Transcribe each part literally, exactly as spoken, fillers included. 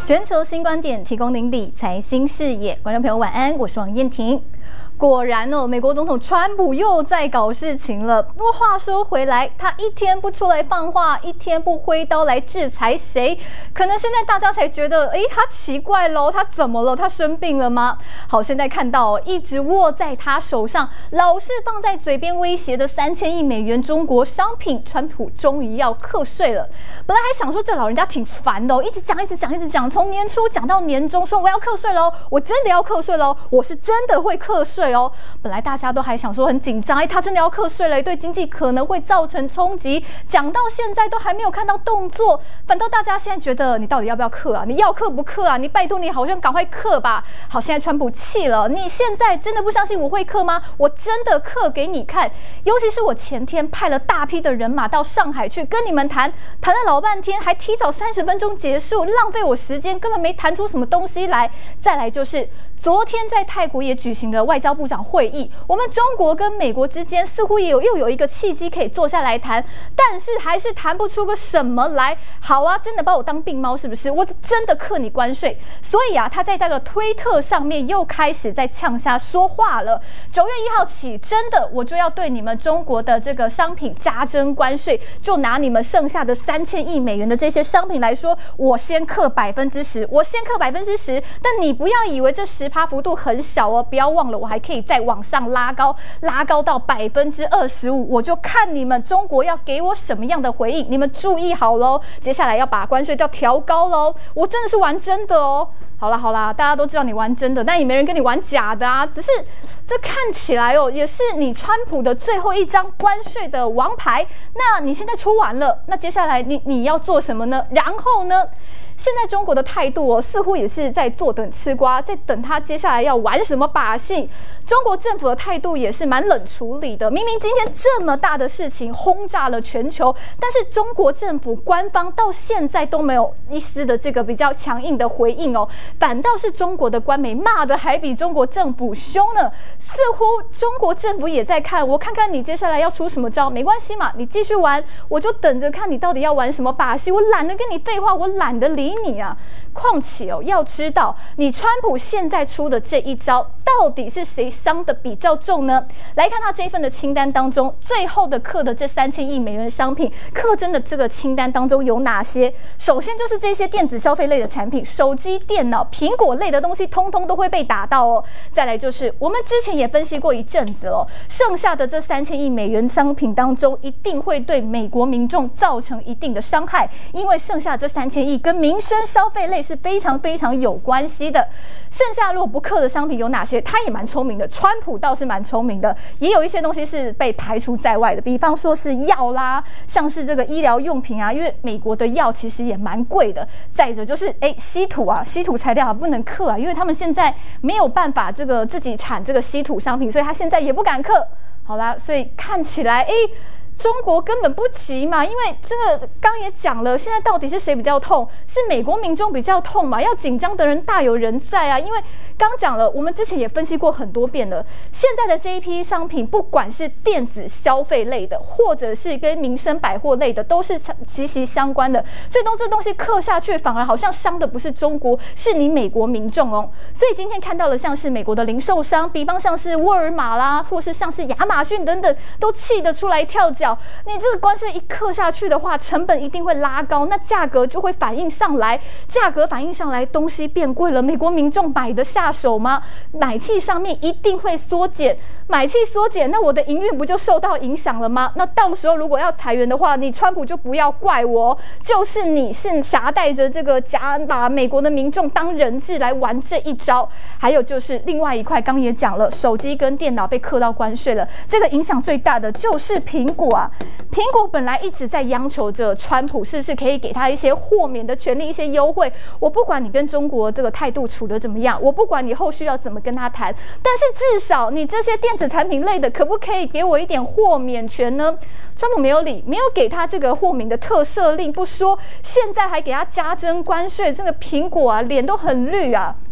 全球新观点，提供您理财新视野。观众朋友晚安，我是王燕婷。果然哦，美国总统川普又在搞事情了。不过话说回来，他一天不出来放话，一天不挥刀来制裁谁，可能现在大家才觉得，哎，他奇怪喽，他怎么了？他生病了吗？好，现在看到哦，一直握在他手上，老是放在嘴边威胁的三千亿美元中国商品，川普终于要课税了。本来还想说这老人家挺烦的哦，一直讲，一直讲，一直讲，从年初讲到年终，说我要课税喽，我真的要课税喽，我是真的会课税哦。本来大家都还想说很紧张，哎，他真的要课税了，对经济可能会造成冲击。讲到现在都还没有看到动作，反倒大家现在觉得你到底要不要课啊？你要课不课啊？你拜托你好像赶快课吧。好，现在川普气了，你现在真的不相信我会课吗？我真的课给你看。尤其是我前天派了大批的人马到上海去跟你们谈，谈了老半天，还提早三十分钟结束，浪费我时间，根本没谈出什么东西来。再来就是昨天在泰国也举行了外交部长会议，我们中国跟美国之间似乎也有又有一个契机可以坐下来谈，但是还是谈不出个什么来。好啊，真的把我当病猫是不是？我真的课你关税。所以啊，他在这个推特上面又开始在呛下说话了。九月一号起，真的我就要对你们中国的这个商品加征关税，就拿你们剩下的三千亿美元的这些商品来说，我先课百分之十，我先课百分之十，但你不要以为这十趴幅度很小哦，不要忘了我还可以再往上拉高，拉高到百分之二十五，我就看你们中国要给我什么样的回应，你们注意好喽，接下来要把关税要调高喽，我真的是玩真的哦。好啦好啦，大家都知道你玩真的，但也没人跟你玩假的啊。只是这看起来哦，也是你川普的最后一张关税的王牌。那你现在出完了，那接下来你你要做什么呢？然后呢？现在中国的态度哦，似乎也是在坐等吃瓜，在等他接下来要玩什么把戏。中国政府的态度也是蛮冷处理的。明明今天这么大的事情轰炸了全球，但是中国政府官方到现在都没有一丝的这个比较强硬的回应哦，反倒是中国的官媒骂的还比中国政府凶呢。似乎中国政府也在看，我看看你接下来要出什么招，没关系嘛，你继续玩，我就等着看你到底要玩什么把戏。我懒得跟你废话，我懒得理你啊。况且哦，要知道你川普现在出的这一招，到底是谁伤的比较重呢？来看他这一份的清单当中，最后的课的这三千亿美元商品，课征的这个清单当中有哪些？首先就是这些电子消费类的产品，手机、电脑、苹果类的东西，通通都会被打到哦。再来就是我们之前也分析过一阵子哦，剩下的这三千亿美元商品当中，一定会对美国民众造成一定的伤害，因为剩下这三千亿跟民生消费类是非常非常有关系的。剩下如果不课的商品有哪些？他也蛮聪明的，川普倒是蛮聪明的，也有一些东西是被排除在外的，比方说是药啦，像是这个医疗用品啊，因为美国的药其实也蛮贵的。再者就是哎，稀土啊，稀土材料啊不能课啊，因为他们现在没有办法这个自己产这个稀土商品，所以他现在也不敢课。好啦，所以看起来哎。中国根本不急嘛，因为这个刚也讲了，现在到底是谁比较痛？是美国民众比较痛嘛？要紧张的人大有人在啊！因为刚讲了，我们之前也分析过很多遍了，现在的这一批商品，不管是电子消费类的，或者是跟民生百货类的，都是息息相关的。所以当这东西刻下去，反而好像伤的不是中国，是你美国民众哦。所以今天看到了，像是美国的零售商，比方像是沃尔玛啦，或是像是亚马逊等等，都气得出来跳脚。你这个关税一刻下去的话，成本一定会拉高，那价格就会反映上来，价格反映上来，东西变贵了，美国民众买得下手吗？买气上面一定会缩减，买气缩减，那我的营运不就受到影响了吗？那到时候如果要裁员的话，你川普就不要怪我，就是你是挟带着这个假把美国的民众当人质来玩这一招。还有就是另外一块，刚也讲了，手机跟电脑被课到关税了，这个影响最大的就是苹果啊。苹果本来一直在央求着川普是不是可以给他一些豁免的权利、一些优惠。我不管你跟中国这个态度处得怎么样，我不管你后续要怎么跟他谈，但是至少你这些电子产品类的，可不可以给我一点豁免权呢？川普没有理，没有给他这个豁免的特赦令不说，现在还给他加征关税，这个苹果啊脸都很绿啊。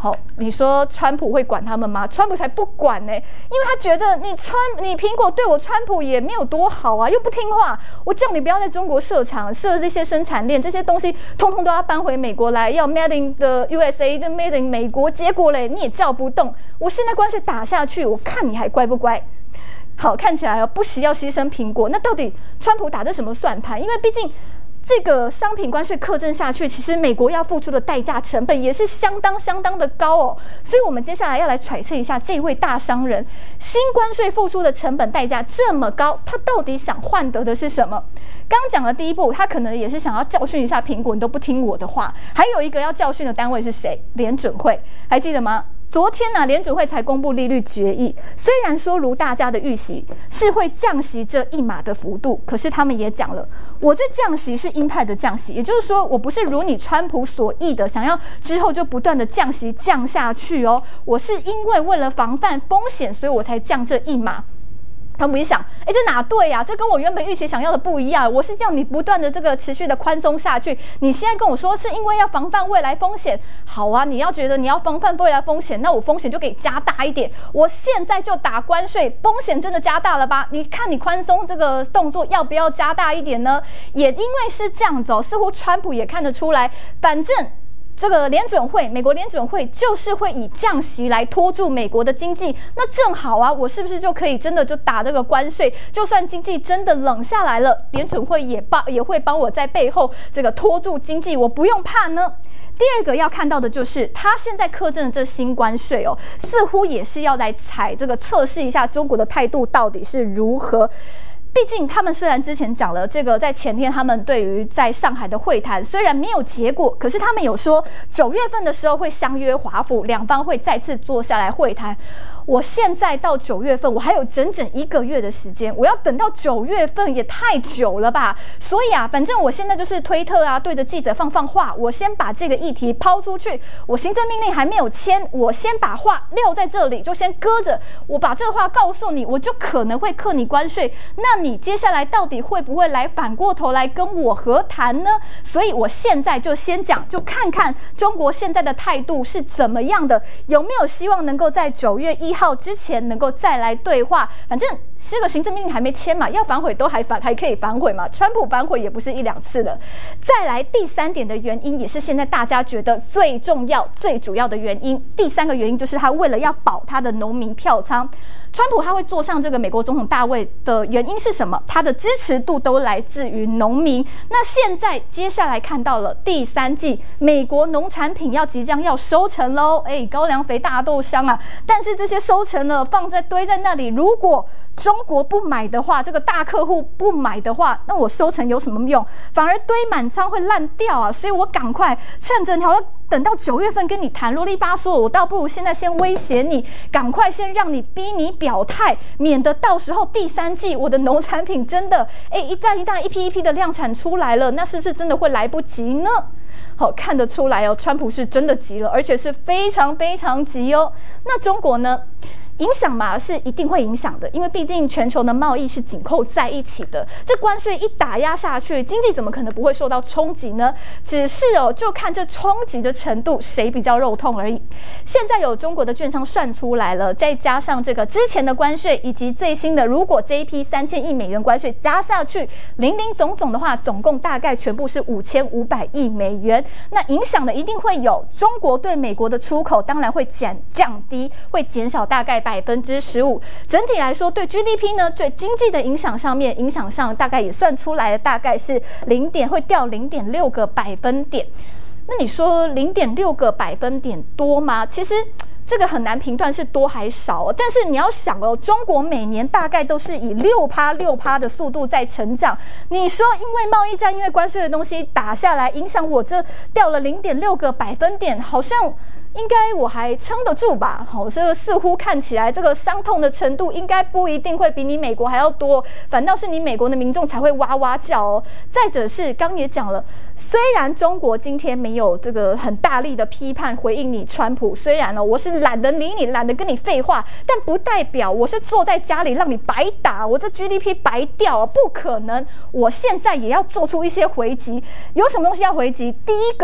好，你说川普会管他们吗？川普才不管呢、欸，因为他觉得你川你苹果对我川普也没有多好啊，又不听话，我叫你不要在中国设厂设这些生产链，这些东西通通都要搬回美国来，要 made in the U S A 的 made in 美国，结果嘞你也叫不动，我现在关税打下去，我看你还乖不乖？好，看起来哦不惜要牺牲苹果，那到底川普打的什么算盘？因为毕竟这个商品关税课征下去，其实美国要付出的代价成本也是相当相当的高哦。所以，我们接下来要来揣测一下这位大商人，新关税付出的成本代价这么高，他到底想换得的是什么？刚讲的第一步，他可能也是想要教训一下苹果，你都不听我的话。还有一个要教训的单位是谁？联准会，还记得吗？昨天呢、啊，联准会才公布利率决议，虽然说如大家的预期是会降息这一码的幅度，可是他们也讲了，我这降息是鹰派的降息，也就是说，我不是如你川普所意的，想要之后就不断的降息降下去哦，我是因为为了防范风险，所以我才降这一码。他们一想，哎，这哪对呀、啊？这跟我原本预期想要的不一样。我是叫你不断的这个持续的宽松下去，你现在跟我说是因为要防范未来风险。好啊，你要觉得你要防范未来风险，那我风险就给你加大一点。我现在就打关税，风险真的加大了吧？你看你宽松这个动作要不要加大一点呢？也因为是这样子哦，似乎川普也看得出来，反正这个联准会，美国联准会就是会以降息来拖住美国的经济，那正好啊，我是不是就可以真的就打这个关税？就算经济真的冷下来了，联准会也帮也会帮我在背后这个拖住经济，我不用怕呢。第二个要看到的就是，他现在课征的这新关税哦，似乎也是要来踩这个测试一下中国的态度到底是如何。毕竟他们虽然之前讲了这个，在前天他们对于在上海的会谈虽然没有结果，可是他们有说九月份的时候会相约华府，两方会再次坐下来会谈。我现在到九月份，我还有整整一个月的时间，我要等到九月份也太久了吧？所以啊，反正我现在就是推特啊，对着记者放放话，我先把这个议题抛出去，我行政命令还没有签，我先把话撂在这里，就先搁着。我把这个话告诉你，我就可能会课你关税，那你接下来到底会不会来反过头来跟我和谈呢？所以我现在就先讲，就看看中国现在的态度是怎么样的，有没有希望能够在九月一号之前能够再来对话。反正这个行政命令还没签嘛，要反悔都还反还可以反悔嘛，川普反悔也不是一两次的。再来第三点的原因，也是现在大家觉得最重要最主要的原因，第三个原因就是他为了要保他的农民票仓。川普他会坐上这个美国总统大位的原因是什么？他的支持度都来自于农民。那现在接下来看到了第三季，美国农产品要即将要收成喽，哎，高粱肥大豆香啊！但是这些收成了，放在堆在那里，如果中国不买的话，这个大客户不买的话，那我收成有什么用？反而堆满仓会烂掉啊！所以我赶快趁着条。等到九月份跟你谈啰里吧嗦，我倒不如现在先威胁你，赶快先让你逼你表态，免得到时候第三季我的农产品真的哎一旦一旦一批一批的量产出来了，那是不是真的会来不及呢？好，看得出来哦，川普是真的急了，而且是非常非常急哦。那中国呢？影响嘛是一定会影响的，因为毕竟全球的贸易是紧扣在一起的。这关税一打压下去，经济怎么可能不会受到冲击呢？只是哦，就看这冲击的程度谁比较肉痛而已。现在有中国的券商算出来了，再加上这个之前的关税以及最新的，如果这一批三千亿美元关税加下去，零零总总的话，总共大概全部是五千五百亿美元。那影响的一定会有中国对美国的出口，当然会减降低，会减少大概百分之十五。整体来说，对 G D P 呢，对经济的影响上面，影响上大概也算出来了，大概是零点会掉零点六个百分点。那你说零点六个百分点多吗？其实这个很难评断是多还少，但是你要想哦，中国每年大概都是以六趴六趴的速度在成长。你说因为贸易战，因为关税的东西打下来，影响我这掉了零点六个百分点，好像。应该我还撑得住吧？好，这个似乎看起来这个伤痛的程度应该不一定会比你美国还要多，反倒是你美国的民众才会哇哇叫哦。再者是刚也讲了，虽然中国今天没有这个很大力的批判回应你川普，虽然呢我是懒得理你，懒得跟你废话，但不代表我是坐在家里让你白打，我这 G D P 白掉啊，不可能。我现在也要做出一些回击，有什么东西要回击？第一个。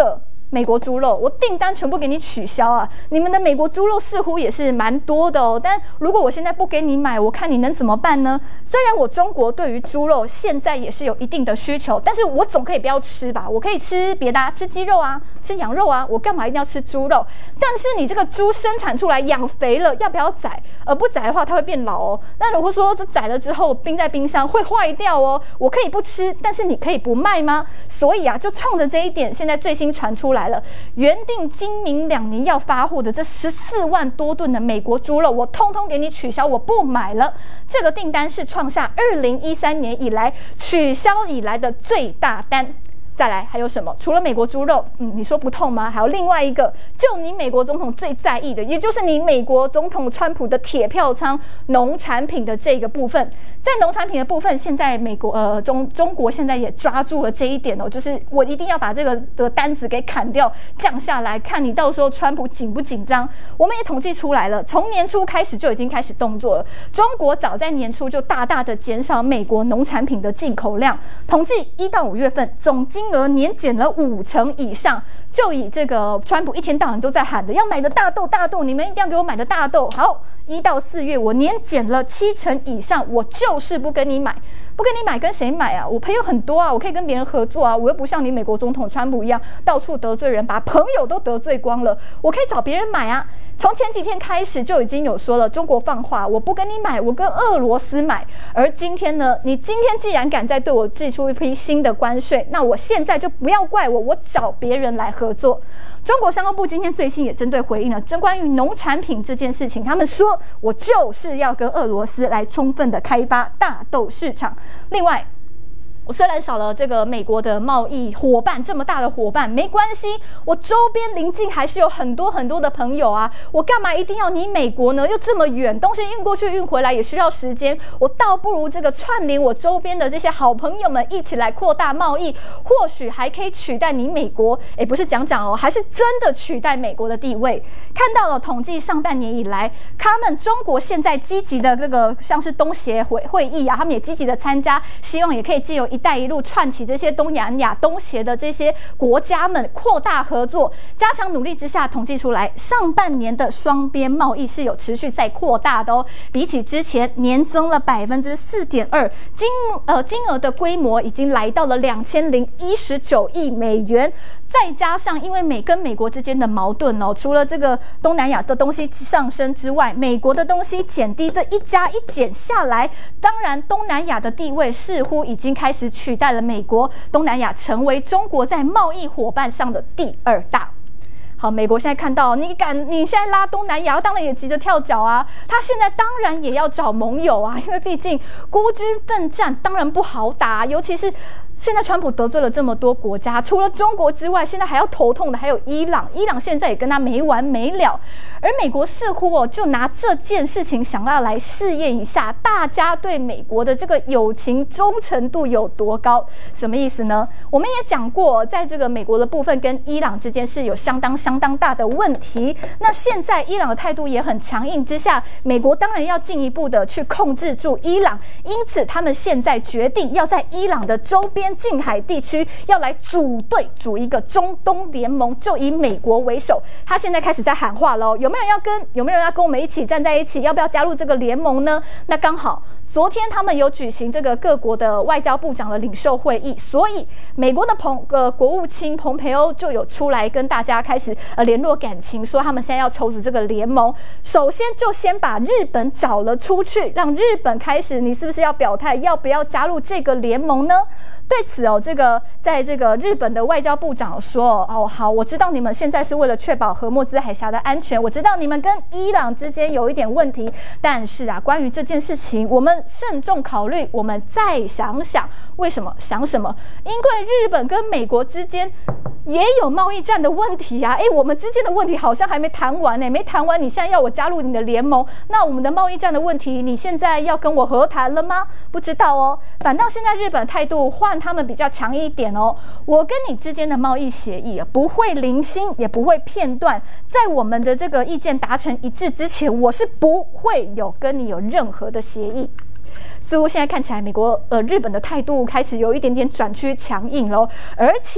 美国猪肉，我订单全部给你取消啊！你们的美国猪肉似乎也是蛮多的哦。但如果我现在不给你买，我看你能怎么办呢？虽然我中国对于猪肉现在也是有一定的需求，但是我总可以不要吃吧？我可以吃别的啊，吃鸡肉啊，吃羊肉啊，我干嘛一定要吃猪肉？但是你这个猪生产出来养肥了，要不要宰？而不宰的话，它会变老哦。那如果说这宰了之后冰在冰箱会坏掉哦，我可以不吃，但是你可以不卖吗？所以啊，就冲着这一点，现在最新传出来了，原定今明两年要发货的这十四万多吨的美国猪肉，我通通给你取消，我不买了。这个订单是创下二零一三年以来取消以来的最大单。再来还有什么？除了美国猪肉，嗯，你说不痛吗？还有另外一个，就你美国总统最在意的，也就是你美国总统川普的铁票仓农产品的这个部分。在农产品的部分，现在美国呃中中国现在也抓住了这一点哦，就是我一定要把这个的单子给砍掉，降下来，看你到时候川普紧不紧张。我们也统计出来了，从年初开始就已经开始动作了。中国早在年初就大大的减少美国农产品的进口量，统计一到五月份总金额年减了五成以上。就以这个川普一天到晚都在喊的要买的大豆大豆，你们一定要给我买的大豆。好，一到四月我年减了七成以上，我就是不跟你买。不跟你买，跟谁买啊？我朋友很多啊，我可以跟别人合作啊。我又不像你美国总统川普一样，到处得罪人，把朋友都得罪光了。我可以找别人买啊。从前几天开始就已经有说了，中国放话，我不跟你买，我跟俄罗斯买。而今天呢，你今天既然敢再对我寄出一批新的关税，那我现在就不要怪我，我找别人来合作。中国商务部今天最新也针对回应了，针关于农产品这件事情，他们说我就是要跟俄罗斯来充分的开发大豆市场。另外，我虽然少了这个美国的贸易伙伴，这么大的伙伴没关系，我周边邻近还是有很多很多的朋友啊，我干嘛一定要你美国呢？又这么远，东西运过去运回来也需要时间，我倒不如这个串联我周边的这些好朋友们一起来扩大贸易，或许还可以取代你美国，哎，不是讲讲哦，还是真的取代美国的地位。看到了统计上半年以来，他们中国现在积极的这个像是东协会会议啊，他们也积极的参加，希望也可以借由一带一路串起这些东南亚、东协的这些国家们，扩大合作，加强努力之下，统计出来上半年的双边贸易是有持续在扩大的哦，比起之前年增了百分之四点二，金呃金额的规模已经来到了两千零一十九亿美元。再加上，因为美跟美国之间的矛盾哦，除了这个东南亚的东西上升之外，美国的东西减低，这一加一减下来，当然东南亚的地位似乎已经开始取代了美国，东南亚成为中国在贸易伙伴上的第二大。好，美国现在看到你敢，你现在拉东南亚，当然也急着跳脚啊。他现在当然也要找盟友啊，因为毕竟孤军奋战当然不好打，尤其是现在川普得罪了这么多国家，除了中国之外，现在还要头痛的还有伊朗。伊朗现在也跟他没完没了，而美国似乎哦，就拿这件事情想要来试验一下大家对美国的这个友情忠诚度有多高。什么意思呢？我们也讲过，在这个美国的部分跟伊朗之间是有相当相当大的问题。那现在伊朗的态度也很强硬之下，美国当然要进一步的去控制住伊朗，因此他们现在决定要在伊朗的周边近海地区要来组队组一个中东联盟，就以美国为首。他现在开始在喊话喽，有没有人要跟有没有人要跟我们一起站在一起？要不要加入这个联盟呢？那刚好昨天他们有举行这个各国的外交部长的领袖会议，所以美国的彭呃国务卿蓬佩欧就有出来跟大家开始呃联络感情，说他们现在要筹组这个联盟。首先就先把日本找了出去，让日本开始，你是不是要表态，要不要加入这个联盟呢？对此哦，这个在这个日本的外交部长说哦，好，我知道你们现在是为了确保荷默兹海峡的安全，我知道你们跟伊朗之间有一点问题，但是啊，关于这件事情，我们慎重考虑，我们再想想。为什么？想什么？因为日本跟美国之间也有贸易战的问题啊！哎，我们之间的问题好像还没谈完呢，没谈完，你现在要我加入你的联盟，那我们的贸易战的问题，你现在要跟我和谈了吗？不知道哦。反倒现在日本态度换他们比较强硬一点哦，我跟你之间的贸易协议不会零星，也不会片段，在我们的这个意见达成一致之前，我是不会有跟你有任何的协议。似乎现在看起来，美国呃日本的态度开始有一点点转趋强硬喽，而且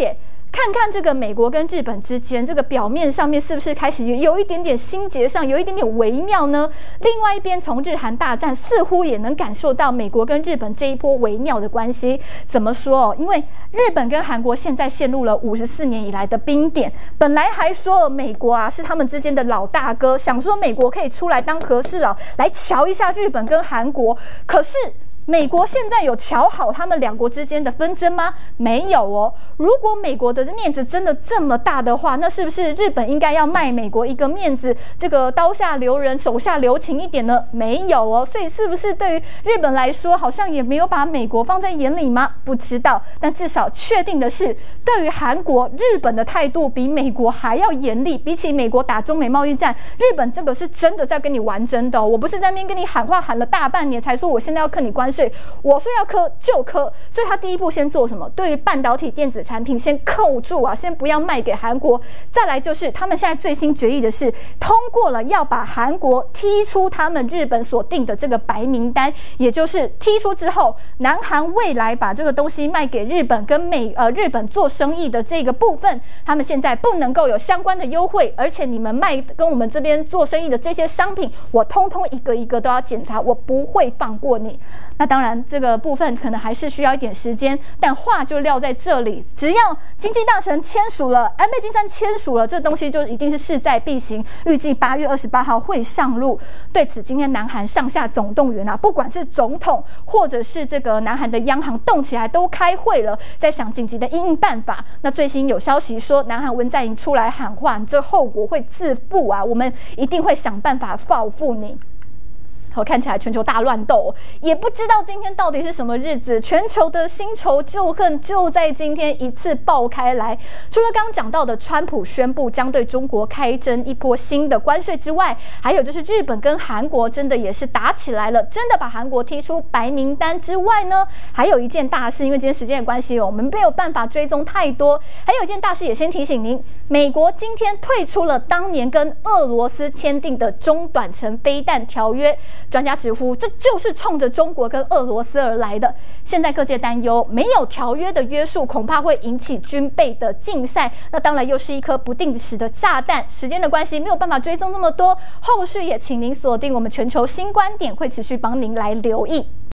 看看这个美国跟日本之间，这个表面上面是不是开始有一点点心结上有一点点微妙呢？另外一边，从日韩大战似乎也能感受到美国跟日本这一波微妙的关系。怎么说？因为日本跟韩国现在陷入了五十四年以来的冰点，本来还说美国啊是他们之间的老大哥，想说美国可以出来当和事佬，来瞧一下日本跟韩国，可是美国现在有瞧好他们两国之间的纷争吗？没有哦。如果美国的面子真的这么大的话，那是不是日本应该要卖美国一个面子，这个刀下留人，手下留情一点呢？没有哦。所以是不是对于日本来说，好像也没有把美国放在眼里吗？不知道。但至少确定的是，对于韩国，日本的态度比美国还要严厉。比起美国打中美贸易战，日本这个是真的在跟你玩真的哦。我不是在那边跟你喊话喊了大半年，才说我现在要课你关税。我说要磕就磕，所以他第一步先做什么？对于半导体电子产品先扣住啊，先不要卖给韩国。再来就是他们现在最新决议的是，通过了要把韩国踢出他们日本所定的这个白名单，也就是踢出之后，南韩未来把这个东西卖给日本跟美呃日本做生意的这个部分，他们现在不能够有相关的优惠，而且你们卖跟我们这边做生意的这些商品，我通通一个一个都要检查，我不会放过你。那当然。这个部分可能还是需要一点时间，但话就撂在这里，只要经济大臣签署了，安倍晋三签署了，这东西就一定是势在必行。预计八月二十八号会上路。对此，今天南韩上下总动员啊，不管是总统或者是这个南韩的央行动起来，都开会了，在想紧急的因应办法。那最新有消息说，南韩文在寅出来喊话，这后果会自负啊，我们一定会想办法报复你。好，看起来全球大乱斗，也不知道今天到底是什么日子，全球的新仇旧恨就在今天一次爆开来。除了刚刚讲到的川普宣布将对中国开征一波新的关税之外，还有就是日本跟韩国真的也是打起来了，真的把韩国踢出白名单之外呢，还有一件大事，因为今天时间的关系，我们没有办法追踪太多。还有一件大事也先提醒您，美国今天退出了当年跟俄罗斯签订的中短程飞弹条约。专家直呼，这就是冲着中国跟俄罗斯而来的。现在各界担忧，没有条约的约束，恐怕会引起军备的竞赛。那当然又是一颗不定时的炸弹。时间的关系，没有办法追踪那么多。后续也请您锁定我们全球新观点，会持续帮您来留意。